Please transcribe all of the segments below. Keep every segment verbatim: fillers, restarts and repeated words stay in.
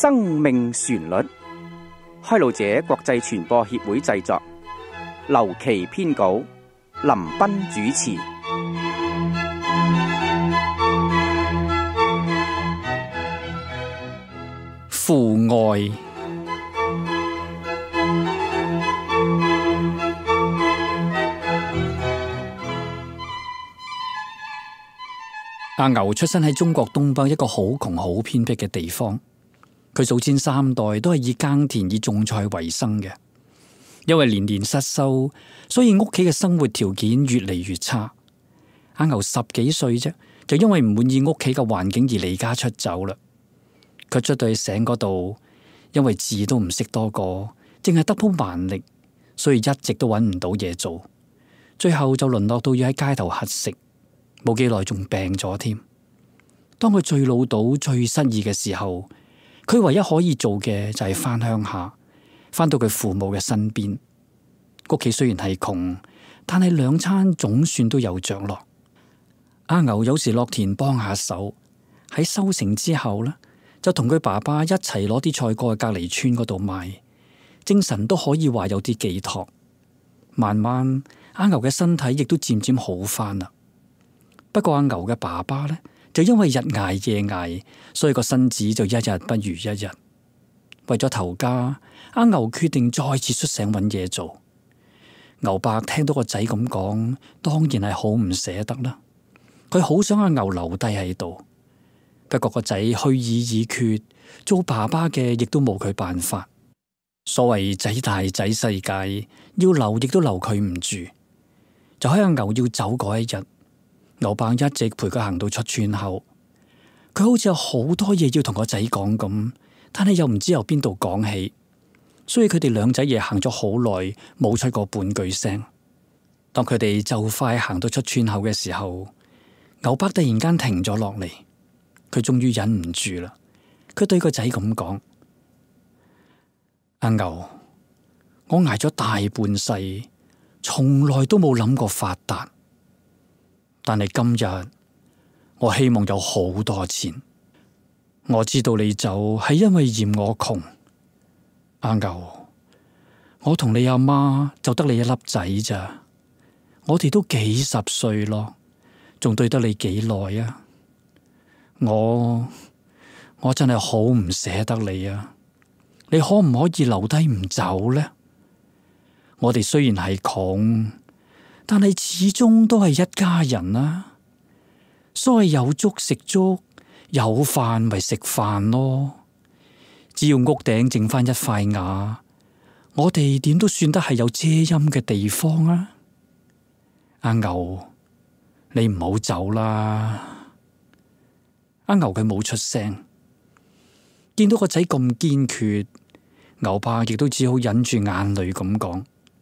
生命旋律，開路者國際傳播協會製作，劉琦編稿，林斌主持。 父愛。阿牛出生喺中國東北一個好窮好偏僻嘅地方，佢祖先三代都係以耕田以種菜為生嘅。因為年年失收，所以屋企嘅生活條件越嚟越差。阿牛十幾歲啫，就因為唔滿意屋企嘅環境而離家出走啦。佢出到去城嗰度，因為字都唔識多個，淨係得鋪蠻力，所以一直都揾唔到嘢做。最後就淪落到要喺街頭乞食，冇幾耐仲病咗添。當佢最老到最失意嘅時候，佢唯一可以做嘅就係返鄉下，返到佢父母嘅身邊。屋企雖然係窮，但係兩餐總算都有着落。阿牛有時落田幫下手，喺收成之後呢，就同佢爸爸一齊攞啲菜過去隔離村嗰度賣，精神都可以話有啲寄託。慢慢阿牛嘅身體亦都漸漸好返啦。不過阿牛嘅爸爸呢，就因為日捱夜捱，所以個身子就一日不如一日。為咗頭家，阿牛決定再次出省揾嘢做。牛伯聽到個仔咁講，當然係好唔捨得啦。佢好想阿牛留低喺度，不過個仔去意已決，做爸爸嘅亦都冇佢辦法。所謂仔大仔世界，要留亦都留佢唔住。就喺阿牛要走嗰一日，牛伯一直陪佢行到出村口。佢好似有好多嘢要同個仔講咁，但係又唔知由邊度講起，所以佢哋兩仔爺行咗好耐，冇出過半句聲。當佢哋就快行到出村口嘅時候，牛伯突然間停咗落嚟，佢終於忍唔住啦。佢對個仔咁講：阿牛，我捱咗大半世，從來都冇諗過發達，但係今日我希望有好多錢。我知道你走係因為嫌我窮。阿牛，我同你阿媽就得你一粒仔咋，我哋都幾十歲咯，仲對得你幾耐啊？我我真係好唔捨得你啊！你可唔可以留低唔走呢？我哋雖然係窮，但係始終都係一家人啊！所謂有粥食粥，有飯咪食飯咯。只要屋頂剩翻一塊瓦，我哋點都算得係有遮陰嘅地方啊！阿牛，你唔好走啦！阿牛佢冇出聲，見到個仔咁堅決，牛伯亦都只好忍住眼淚咁講：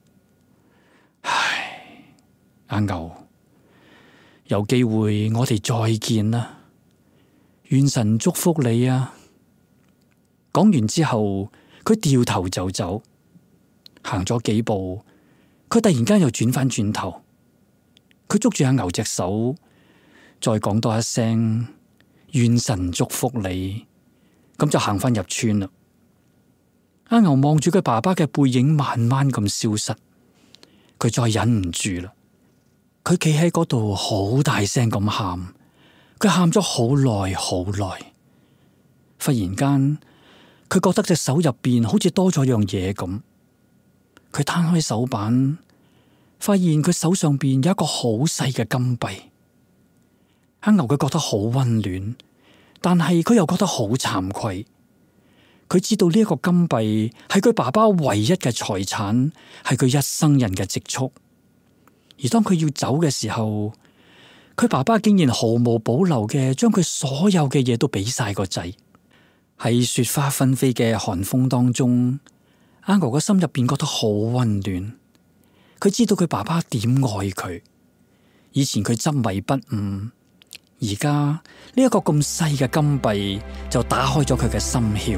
唉，阿牛，有機會我哋再見啦，願神祝福你啊！講完之後，佢掉頭就走，行咗幾步，佢突然間又轉翻轉頭，佢捉住阿牛隻手，再講多一聲願神祝福你，咁就行翻入村啦。阿牛望住佢爸爸嘅背影慢慢咁消失，佢再忍唔住啦，佢企喺嗰度好大聲咁喊，佢喊咗好耐好耐。忽然間，佢覺得隻手入邊好似多咗樣嘢咁，佢攤開手板，發現佢手上邊有一個好細嘅金幣。阿牛佢覺得好溫暖，但係佢又覺得好慚愧。佢知道呢一個金幣係佢爸爸唯一嘅財產，係佢一生人嘅積蓄。而當佢要走嘅時候，佢爸爸竟然毫無保留嘅將佢所有嘅嘢都俾晒個仔。喺雪花紛飛嘅寒風當中，阿牛個心入邊覺得好溫暖。佢知道佢爸爸點愛佢。以前佢執迷不悟，而家呢一個咁細嘅金幣就打開咗佢嘅心竅。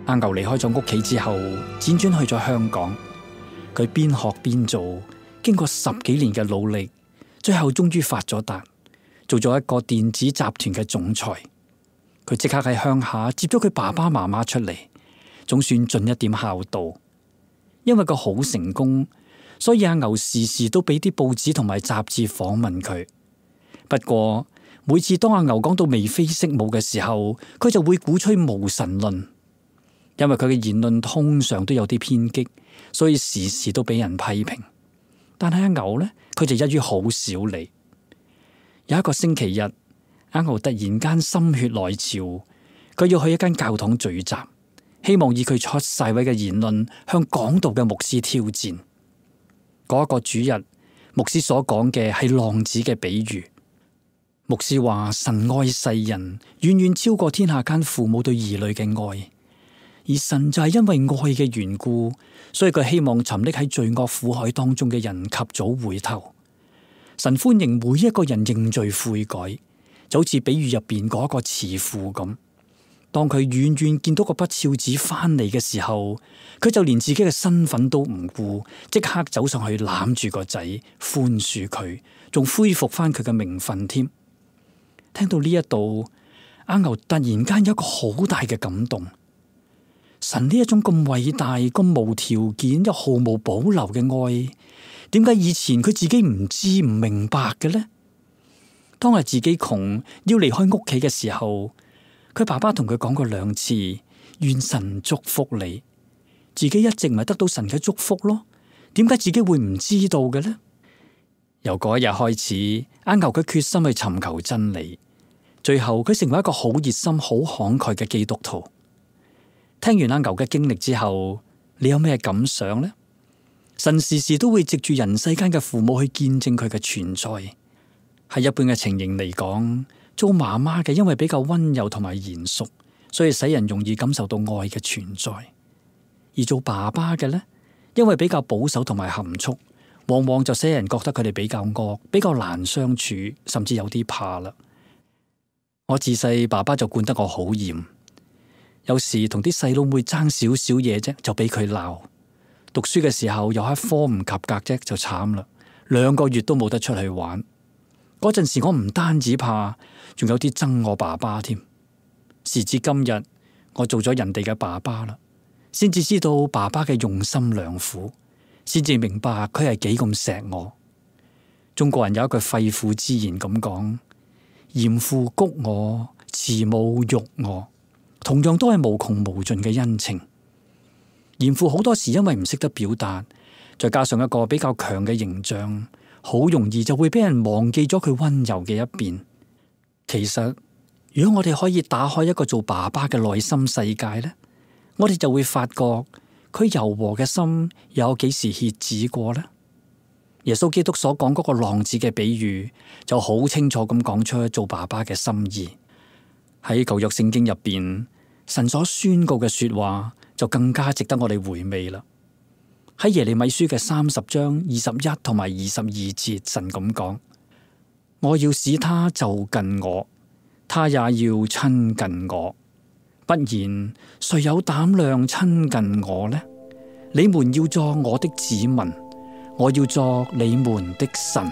阿牛離開咗屋企之後，輾轉去咗香港。佢邊學邊做，經過十幾年嘅努力，最後終於發咗達，做咗一個電子集團嘅總裁。佢即刻喺鄉下接咗佢爸爸媽媽出嚟，總算盡一點孝道。因為佢好成功，所以阿牛時時都俾啲報紙同埋雜誌訪問佢。不過每次當阿牛講到眉飛色舞嘅時候，佢就會鼓吹無神論。因為佢嘅言論通常都有啲偏激，所以時時都俾人批評。但係阿牛呢，佢就一於好少理。有一個星期日，阿牛突然間心血來潮，佢要去一間教堂聚集，希望以佢出晒位嘅言論向講道嘅牧師挑戰。嗰、那個主日，牧師所講嘅係浪子嘅比喻。牧師話神愛世人，遠遠超過天下間父母對兒女嘅愛。而神就係因為愛嘅緣故，所以佢希望沉溺喺罪惡苦海當中嘅人及早回頭。神歡迎每一個人認罪悔改，就好似比喻入邊嗰個慈父咁。當佢遠遠見到個不肖子翻嚟嘅時候，佢就連自己嘅身份都唔顧，即刻走上去攬住個仔，寬恕佢，仲恢復翻佢嘅名分添。聽到呢一度，阿牛突然間有一個好大嘅感動。神呢一種咁偉大、咁無條件又毫無保留嘅愛，點解以前佢自己唔知唔明白嘅呢？當係自己窮要離開屋企嘅時候，佢爸爸同佢講過兩次，願神祝福你。自己一直咪得到神嘅祝福咯，點解自己會唔知道嘅呢？由嗰一日開始，阿牛佢決心去尋求真理，最後佢成為一個好熱心、好慷慨嘅基督徒。聽完阿牛嘅經歷之後，你有咩感想呢？神時時都會藉住人世間嘅父母去見證佢嘅存在。喺一般嘅情形嚟講，做媽媽嘅因為比較溫柔同埋嚴肅，所以使人容易感受到愛嘅存在；而做爸爸嘅呢，因為比較保守同埋含蓄，往往就使人覺得佢哋比較惡，比較難相處，甚至有啲怕啦。我自細爸爸就管得我好嚴。有時同啲細佬妹爭少少嘢啫，就俾佢鬧。讀書嘅時候有一科唔及格啫，就慘啦，兩個月都冇得出去玩。嗰陣時我唔單止怕，仲有啲憎我爸爸添。時至今日，我做咗人哋嘅爸爸啦，先至知道爸爸嘅用心良苦，先至明白佢係幾咁錫我。中國人有一句肺腑之言咁講：嚴父谷我，慈母育我。同樣都係無窮無盡嘅恩情。嚴父好多時因為唔識得表達，再加上一個比較強嘅形象，好容易就會俾人忘記咗佢溫柔嘅一邊。其實，如果我哋可以打開一個做爸爸嘅內心世界呢，我哋就會發覺佢柔和嘅心有幾時歇止過呢？耶穌基督所講嗰個浪子嘅比喻，就好清楚咁講出做爸爸嘅心意。喺舊約聖經入邊，神所宣告嘅說話就更加值得我哋回味啦。喺耶利米書嘅三十章二十一同埋二十二節，神咁講：我要使他就近我，他也要親近我，不然誰有膽量親近我呢？你們要作我的子民，我要作你們的神。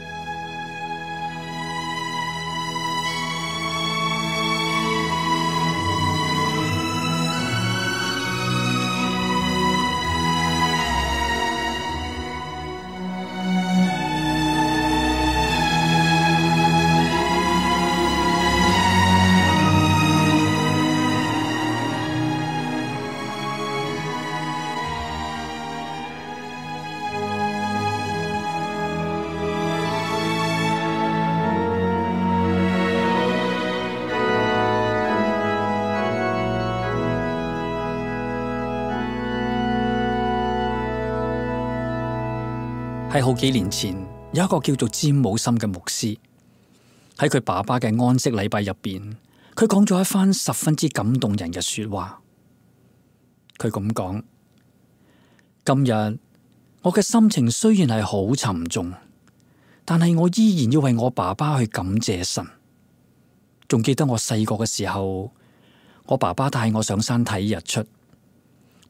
喺好幾年前，有一個叫做詹姆森嘅牧師，喺佢爸爸嘅安息禮拜入邊，佢講咗一番十分之感動人嘅說話。佢咁講：今日我嘅心情雖然係好沉重，但係我依然要為我爸爸去感謝神。仲記得我細個嘅時候，我爸爸帶我上山睇日出，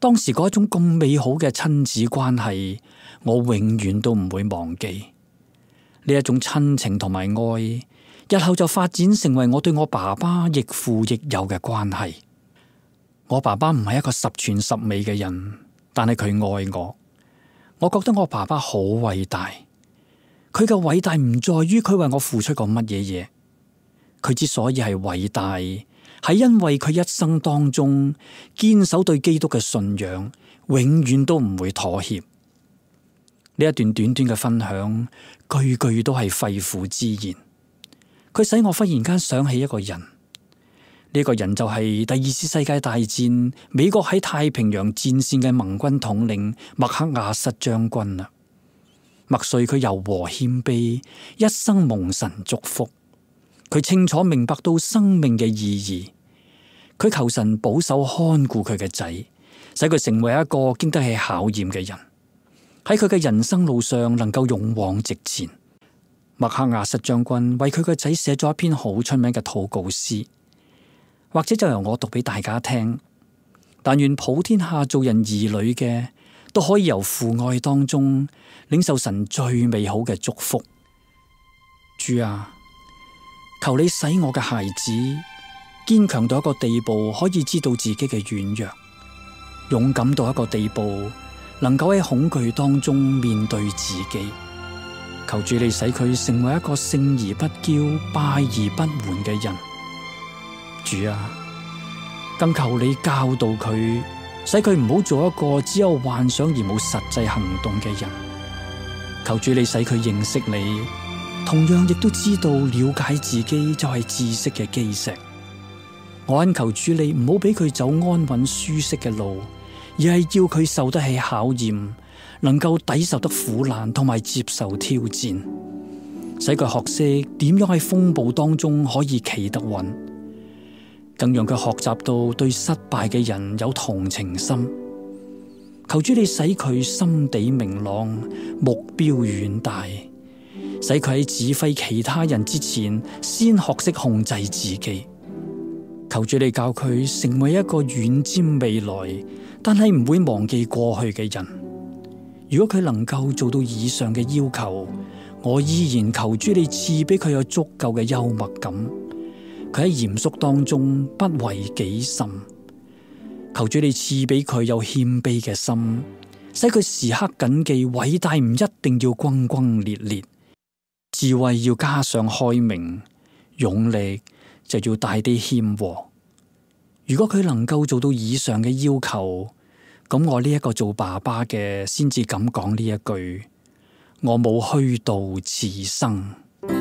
當時嗰一種咁美好嘅親子關係，我永遠都唔會忘記。呢一種親情同埋愛，日後就發展成為我對我爸爸亦父亦友嘅關係。我爸爸唔係一個十全十美嘅人，但係佢愛我。我覺得我爸爸好偉大。佢嘅偉大唔在於佢為我付出過乜嘢嘢，佢之所以係偉大，係因為佢一生當中堅守對基督嘅信仰，永遠都唔會妥協。呢一段短短嘅分享，句句都係肺腑之言。佢使我忽然間想起一個人，呢個人就係第二次世界大戰美國喺太平洋戰線嘅盟軍統領麥克亞瑟將軍啦。麥穗佢柔和謙卑，一生蒙神祝福。佢清楚明白到生命嘅意義，佢求神保守看顧佢嘅仔，使佢成為一個經得起考驗嘅人，喺佢嘅人生路上能夠勇往直前。麥克亞瑟將軍為佢個仔寫咗一篇好出名嘅禱告詩，或者就由我讀俾大家聽。但願普天下做人兒女嘅，都可以由父愛當中領受神最美好嘅祝福。主啊，求你使我嘅孩子堅強到一個地步，可以知道自己嘅軟弱，勇敢到一個地步，能夠喺恐懼當中面對自己。求主你使佢成為一個勝而不驕、敗而不緩嘅人。主啊，更求你教導佢，使佢唔好做一個只有幻想而冇實際行動嘅人。求主你使佢認識你，同樣亦都知道了解自己就係知識嘅基石。我懇求主你唔好俾佢走安穩舒適嘅路，而係要佢受得起考驗，能夠抵受得苦難同埋接受挑戰，使佢學識點樣喺風暴當中可以企得穩，更讓佢學習到對失敗嘅人有同情心。求主你使佢心地明朗，目標遠大，使佢喺指揮其他人之前先學識控制自己。求主你教佢成為一個遠瞻未來，但係唔會忘記過去嘅人。如果佢能夠做到以上嘅要求，我依然求主你賜俾佢有足夠嘅幽默感，佢喺嚴肅當中不為己甚。求主你賜俾佢有謙卑嘅心，使佢時刻謹記偉大唔一定要轟轟烈烈，智慧要加上開明，勇力就要帶啲謙和。如果佢能夠做到以上嘅要求，咁我呢一個做爸爸嘅先至敢講呢一句：我冇虛度此生。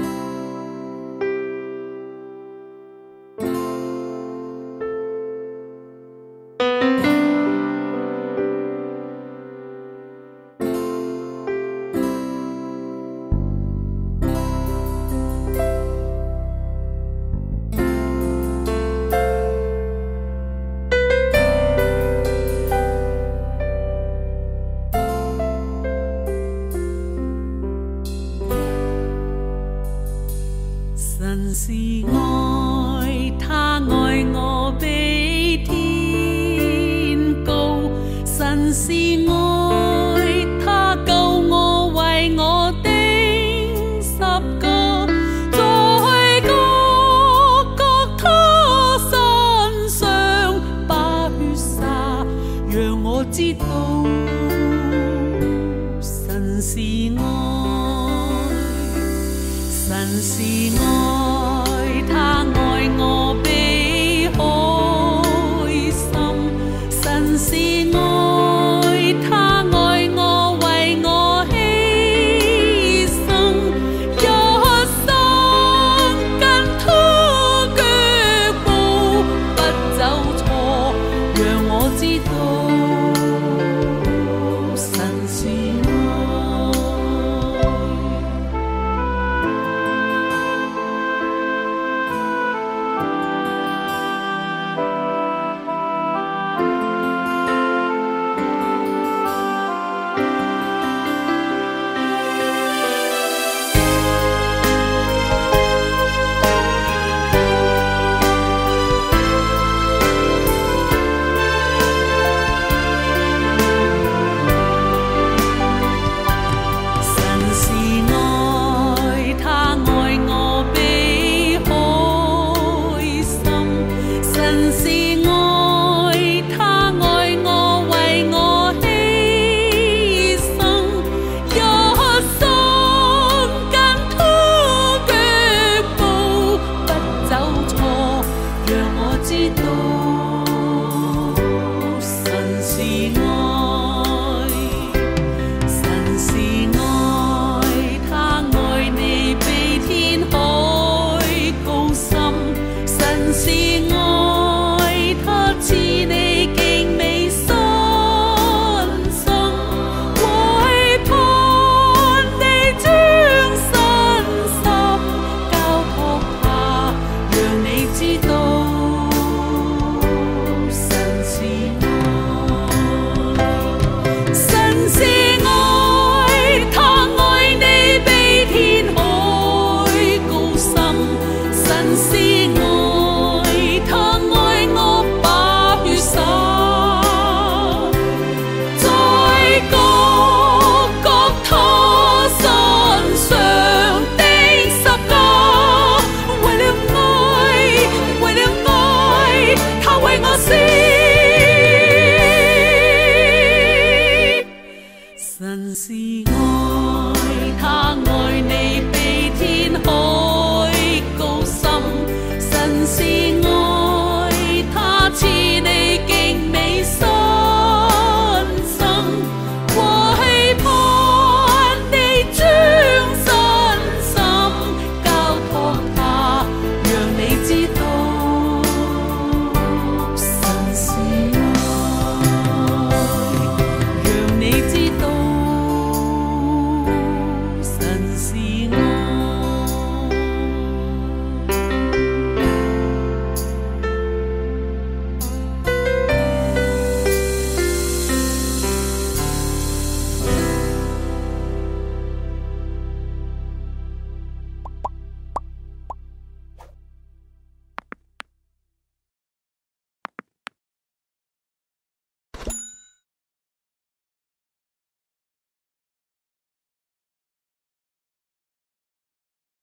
神是愛，他愛我比天高。神是愛，他救我為我釘十架，在各各他身上把血灑，讓我知道神是愛。神是愛，他神是愛，他愛你比天海高深。神是愛。